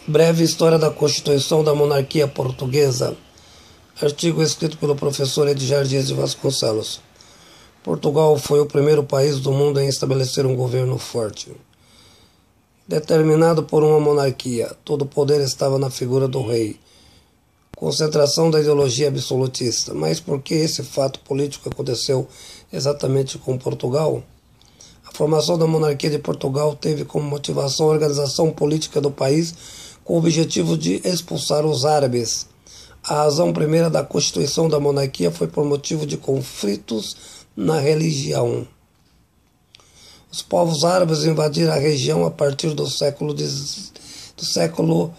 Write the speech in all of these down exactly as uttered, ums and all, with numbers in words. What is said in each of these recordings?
Breve História da Constituição da Monarquia Portuguesa. Artigo escrito pelo professor Edgar Dias de Vasconcelos. Portugal foi o primeiro país do mundo em estabelecer um governo forte. Determinado por uma monarquia, todo o poder estava na figura do rei. Concentração da ideologia absolutista. Mas por que esse fato político aconteceu exatamente com Portugal? A formação da monarquia de Portugal teve como motivação a organização política do país com o objetivo de expulsar os árabes. A razão primeira da constituição da monarquia foi por motivo de conflitos na religião. Os povos árabes invadiram a região a partir do século, do século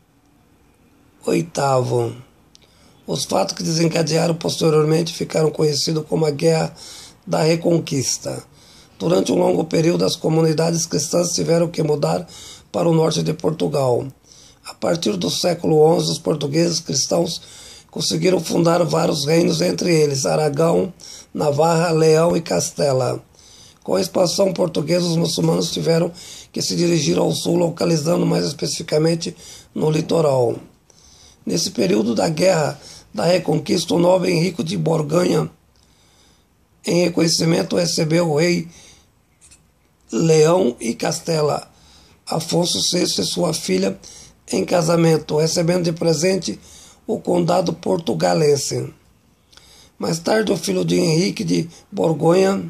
oitavo. Os fatos que desencadearam posteriormente ficaram conhecidos como a Guerra da Reconquista. Durante um longo período, as comunidades cristãs tiveram que mudar para o norte de Portugal. A partir do século onze, os portugueses cristãos conseguiram fundar vários reinos, entre eles Aragão, Navarra, Leão e Castela. Com a expansão portuguesa, os muçulmanos tiveram que se dirigir ao sul, localizando mais especificamente no litoral. Nesse período da Guerra da Reconquista, o nobre Henrique de Borgonha, em reconhecimento, recebeu o rei Leão e Castela, Afonso sexto e sua filha, em casamento, recebendo de presente o condado portugalense. Mais tarde, o filho de Henrique de Borgonha,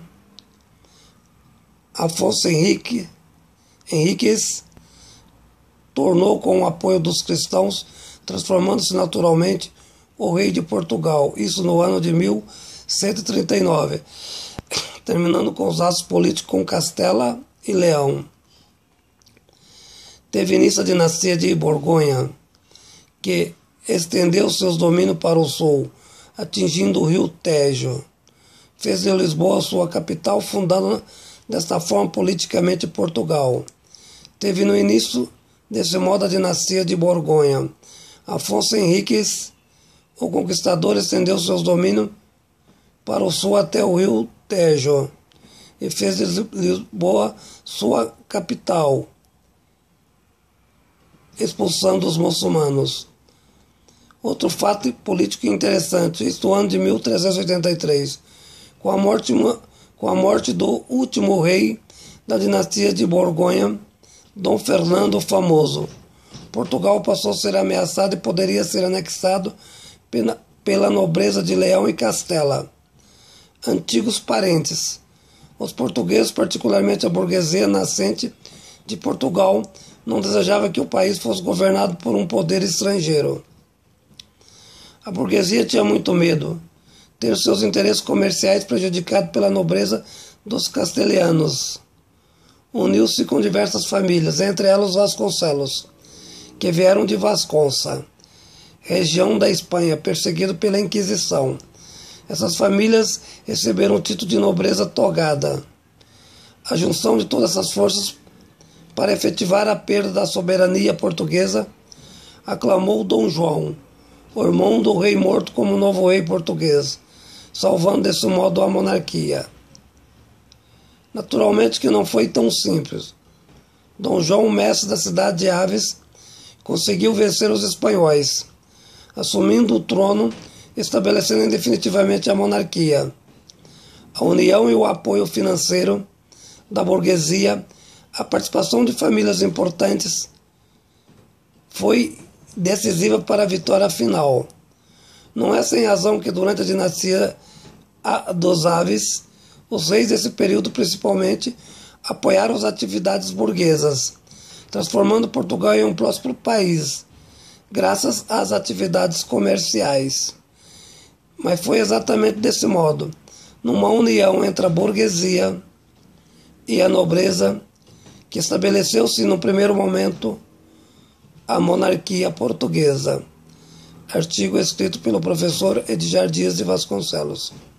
Afonso Henrique, Henriques, tornou com o apoio dos cristãos, transformando-se naturalmente o rei de Portugal, isso no ano de mil cento e trinta e nove, terminando com os atos políticos com Castela e Leão. Teve início a dinastia de Borgonha, que estendeu seus domínios para o sul, atingindo o rio Tejo. Fez de Lisboa sua capital, fundando desta forma politicamente Portugal. Teve no início desse modo a dinastia de Borgonha. Afonso Henriques, o conquistador, estendeu seus domínios para o sul até o rio Tejo e fez de Lisboa sua capital, expulsando os muçulmanos. Outro fato político interessante, isto no ano de mil trezentos e oitenta e três, com a morte, com a morte do último rei da dinastia de Borgonha, Dom Fernando o Famoso, Portugal passou a ser ameaçado e poderia ser anexado pela, pela nobreza de Leão e Castela, antigos parentes. Os portugueses, particularmente a burguesia nascente de Portugal, não desejava que o país fosse governado por um poder estrangeiro. A burguesia tinha muito medo de ter seus interesses comerciais prejudicados pela nobreza dos castelhanos. Uniu-se com diversas famílias, entre elas os Vasconcelos, que vieram de Vasconça, região da Espanha, perseguido pela Inquisição. Essas famílias receberam o título de nobreza togada. A junção de todas essas forças para efetivar a perda da soberania portuguesa, aclamou Dom João, o irmão do rei morto, como novo rei português, salvando desse modo a monarquia. Naturalmente que não foi tão simples. Dom João, mestre da cidade de Aves, conseguiu vencer os espanhóis, assumindo o trono, estabelecendo definitivamente a monarquia. A união e o apoio financeiro da burguesia, a participação de famílias importantes foi decisiva para a vitória final. Não é sem razão que durante a dinastia dos Aves, os reis desse período principalmente apoiaram as atividades burguesas, transformando Portugal em um próspero país, graças às atividades comerciais. Mas foi exatamente desse modo, numa união entre a burguesia e a nobreza, que estabeleceu-se no primeiro momento a monarquia portuguesa. Artigo escrito pelo professor Edgar Dias de Vasconcelos.